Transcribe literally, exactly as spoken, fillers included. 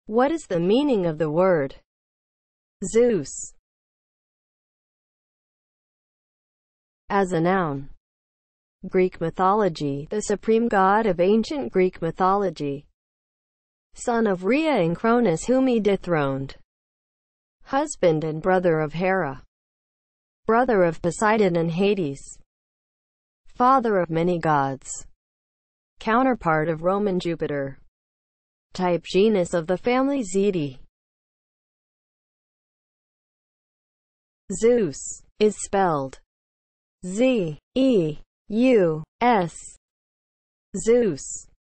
What is the meaning of the word Zeus as a noun? Greek mythology, the supreme god of ancient Greek mythology, son of Rhea and Cronus whom he dethroned, husband and brother of Hera, brother of Poseidon and Hades, father of many gods, counterpart of Roman Jupiter, type genus of the family Zeidae. Zeus is spelled Z E U S. Zeus